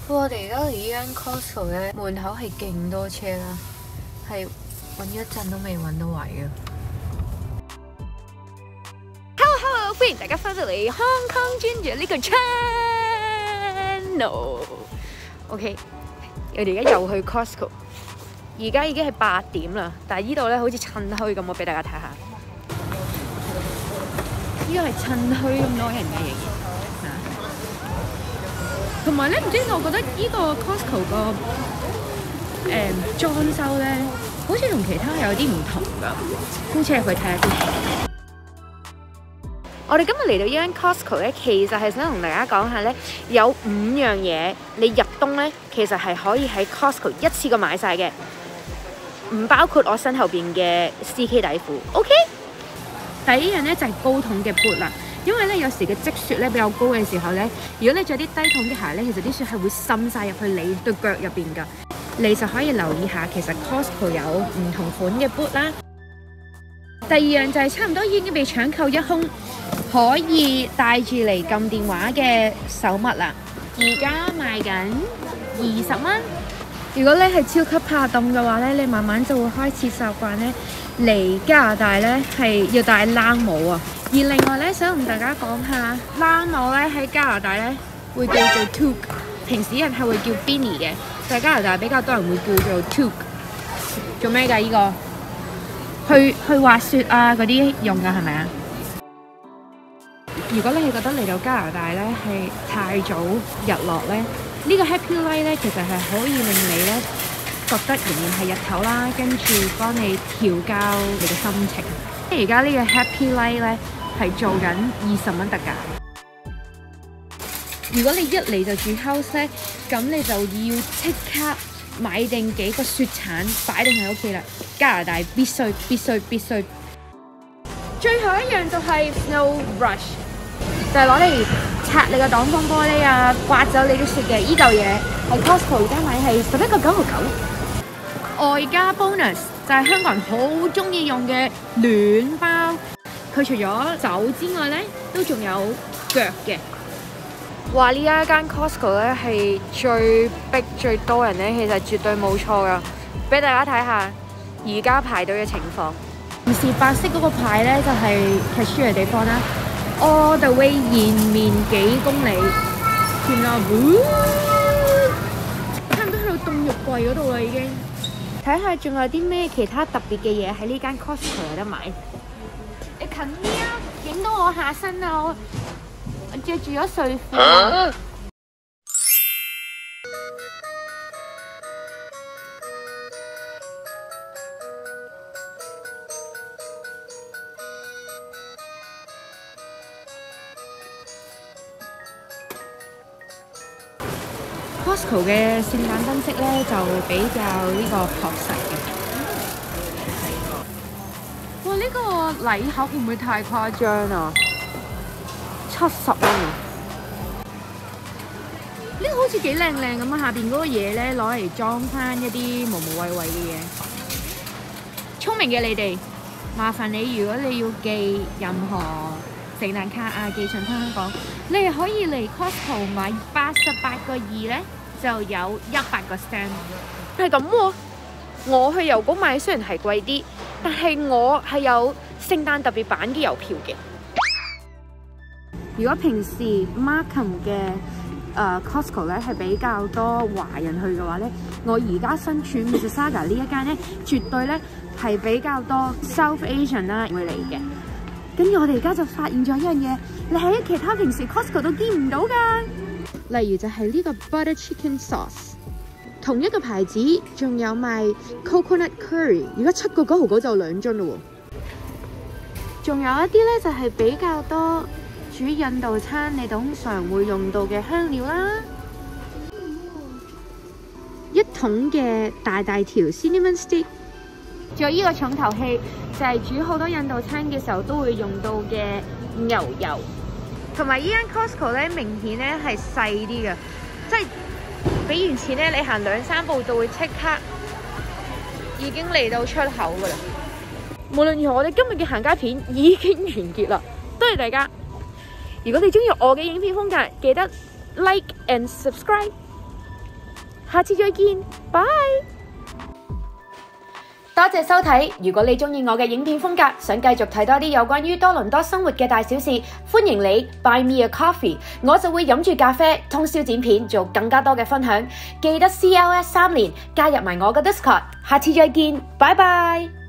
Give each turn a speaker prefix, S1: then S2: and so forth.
S1: 我哋而家嚟呢間 Costco 咧，門口係勁多車啦，係揾咗一陣都未揾到位啊！
S2: Hello， 歡迎大家翻到嚟 Hong Kong Ginger 呢個 channel。OK， 我哋而家又去 Costco， 而家已經係8點啦，但係呢度咧好似趁墟咁，我俾大家睇下。呢個係趁墟咁多人嘅嘢。同埋咧，唔知我覺得呢個 Costco 個裝修咧，好似同其他有啲唔同㗎。姑且入去睇下先。我哋今日嚟到呢間 Costco 咧，其實係想同大家講下咧，有5樣嘢你入冬咧，其實係可以喺 Costco 一次過買晒嘅，唔包括我身後邊嘅 CK 底褲。OK， 第一樣咧就係高筒嘅 boot 啦。因為咧有時嘅積雪咧比較高嘅時候咧，如果你着啲低筒嘅鞋咧，其實啲雪係會滲晒入去你對腳入邊㗎。你就可以留意下，其實 Costco 有唔同款嘅 boot 啦。第二樣就係差唔多已經被搶購一空，可以帶住嚟撳電話嘅手襪啦。而家賣緊20蚊。如果你係超級怕凍嘅話咧，你慢慢就會開始習慣咧嚟加拿大咧係要戴冷帽啊。而另外咧，想同大家講下，冷帽咧喺加拿大咧會叫做 toque， 平時人係會叫 beanie 嘅，但係加拿大比較多人會叫做 toque。做咩㗎？呢個去滑雪啊嗰啲用㗎係咪啊？如果你係覺得嚟到加拿大咧係太早日落咧，呢個 Happy Light 咧其實係可以令你咧覺得仍然係日頭啦，跟住幫你調校你嘅心情。而家呢個 Happy Light 咧係做緊20蚊特價。如果你一嚟就住 house 咧，咁你就要即刻買定幾個雪鏟擺定喺屋企啦。加拿大必須。最後一樣就係 Snow Brush， 就係攞嚟擦你個擋風玻璃啊，刮走你啲雪嘅依嚿嘢。喺 Costco 而家買係11.99，外加 bonus 就係香港人好中意用嘅暖包。佢除咗手之外咧，都仲有腳嘅。話呢一間 Costco 咧係最逼最多人咧，其實絕對冇錯噶。俾大家睇下而家排隊嘅情況。唔是白色嗰個牌咧，就係 cashier 嘅地方啦。All the way 延綿幾公里，見啦，差唔多去到凍肉櫃嗰度啦已經。睇下仲有啲咩其他特別嘅嘢喺呢間 Costco 有得買。你近啲啊，影到我下身啊！我着住咗睡褲。Costco 嘅聖誕燈飾咧就比較呢個樸實嘅。哇！呢個禮盒會唔會太誇張啊？70蚊啊！呢個好似幾靚咁啊！下邊嗰個嘢咧攞嚟裝翻一啲無謂嘅嘢。聰明嘅你哋，麻煩你如果你要寄任何聖誕卡啊，寄信翻香港，你係可以嚟 Costco 買88個2咧，就有100個 cent。係咁喎，我去郵局買雖然係貴啲，但係我係有聖誕特別版嘅郵票嘅。如果平時 Markham 嘅Costco 咧係比較多華人去嘅話咧，我而家身處 Mississauga 呢一間咧，絕對咧係比較多 South Asian 啦會嚟嘅。跟住我哋而家就發現咗一樣嘢，你喺其他平時 Costco 都見唔到㗎。例如就係呢個 Butter Chicken Sauce， 同一個牌子仲有賣 Coconut Curry， 而家7.99就2樽咯喎。仲有一啲咧就係比較多煮印度餐你通常會用到嘅香料啦，一桶嘅大條 Cinnamon Stick， 仲有呢個重頭戲就係煮好多印度餐嘅時候都會用到嘅牛油。同埋呢間 Costco 咧明顯咧係細啲嘅，即係俾完錢咧你行2-3步就會即刻已經嚟到出口噶啦。無論如何，我哋今日嘅行街片已經完結啦，多謝大家。如果你中意我嘅影片風格，記得 like and subscribe。 下次再見，拜。多謝收睇，如果你鍾意我嘅影片風格，想繼續睇多啲有關於多倫多生活嘅大小事，歡迎你 Buy Me a Coffee， 我就會飲住咖啡，通宵剪片，做更加多嘅分享。記得 CLS 3年加入埋我嘅 Discord，下次再見，拜拜。